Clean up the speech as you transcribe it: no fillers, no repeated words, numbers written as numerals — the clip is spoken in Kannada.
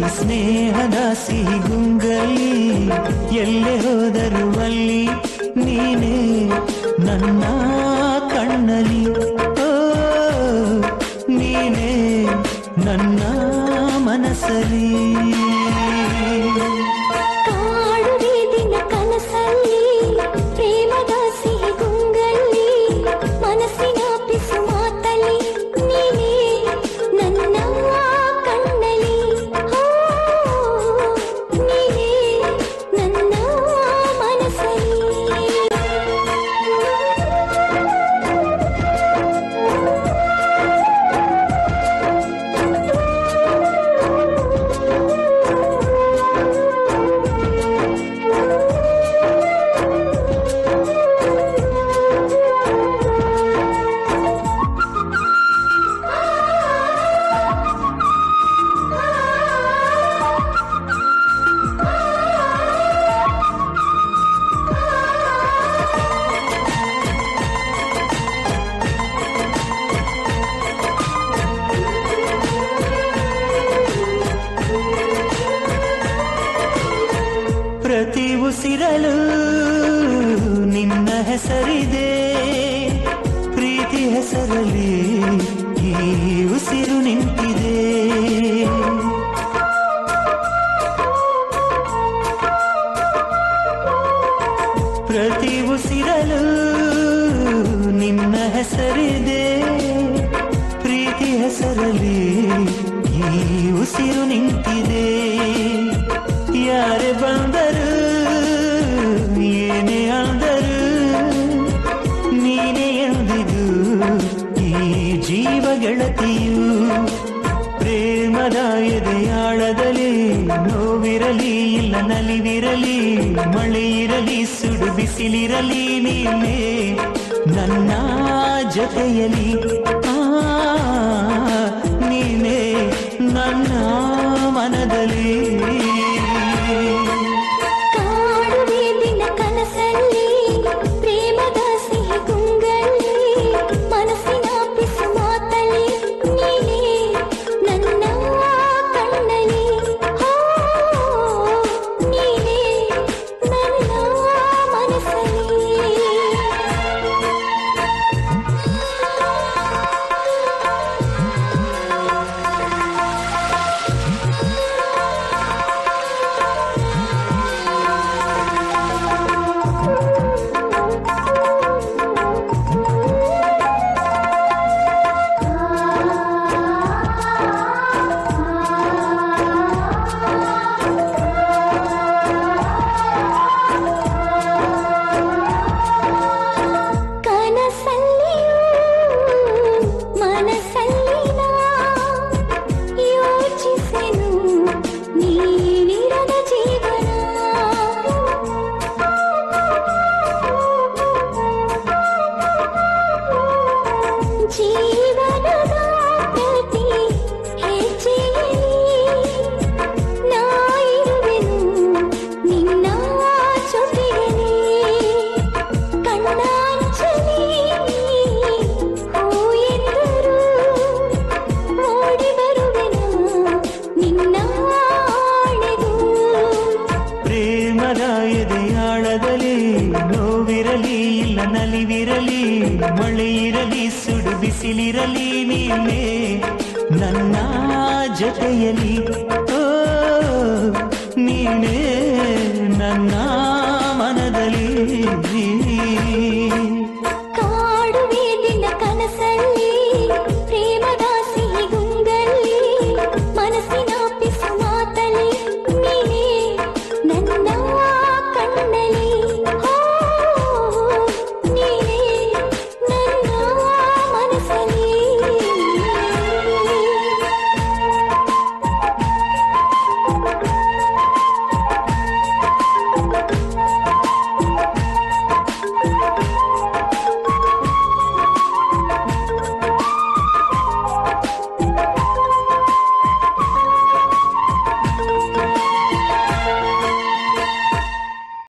ಸ್ನೇಹದ ಸಿಹಿ ಗುಂಗಲಿ ಎಲ್ಲೆ ಹೋದರು ಅಲ್ಲಿ ನೀನೇ ನನ್ನ ಕಣ್ಣಲಿ ಓ ನೀನೇ ನನ್ನ ಮನಸ್ಸಲಿ ಕಾಡುವೆ ದಿನ ಕನಸಲ್ಲಿ ಪ್ರೇಮದ ಸಿಹಿ ಗುಂಗಲ್ಲಿ ಮನಸ್ಸಿನ ಪಿಸು ಮಾತಲ್ಲಿ ನೀನೇ ನನ್ನ ಕಣ್ಣಲಿ ಓ ನೀನೇ ನನ್ನ ಮನಸ್ಸಲ್ಲಿ ಪ್ರತಿ ಉಸಿರಲು ನಿನ್ನ ಹೆಸರಿದೆ ಪ್ರೀತಿ ಹೆಸರಲ್ಲಿ ಈ ಉಸಿರು ನಿಂತಿದೆ ಪ್ರತಿ ಉಸಿರಲು ನಿನ್ನ ಹೆಸರಿದೆ ಪ್ರೀತಿ ಹೆಸರಲ್ಲಿ ಈ ಉಸಿರು ನಿಂತಿದೆ ಯಾರೇ ಬಂದರು ಏನೇ ಅಂದರು ನೀನೇ ಎಂದಿಗೂ ಈ ಜೀವ ಗೆಳತಿಯು ಪ್ರೇಮದ ಎದೆಯಾಳದಲ್ಲಿ ನೋವಿರಲಿ ಇಲ್ಲ ನಲಿವಿರಲಿ ಮಳೆ ಇರಲಿ ಸುಡು ಬಿಸಿಲಿರಲಿ ನೀನೇ ನನ್ನ ಜೊತೆಯಲಿ ನೀನೇ ನನ್ನ ಮನದಲ್ಲಿ ಕಾಡುವೆ ದಿನ ಕನಸಲ್ಲಿ ಪ್ರೇಮದ ಸಿಹಿ ಗುಂಗಲ್ಲಿ ಮನಸ್ಸಿನ ಪಿಸು ಮಾತಲ್ಲಿ ನೀನೇ ನನ್ನ ಕಣ್ಣಲಿ ಓ ನೀನೇ ನನ್ನ ಮನಸ್ಸಲ್ಲಿ ಎದೆಯಾಳದಲ್ಲಿ ನೋವಿರಲಿ ಇಲ್ಲ ನಲಿವಿರಲಿ ಮಳೆ ಇರಲಿ ಸುಡು ಬಿಸಿಲಿರಲಿ ನೀನೇ ನನ್ನ ಜೊತೆಯಲಿ ಓ ನೀನೇ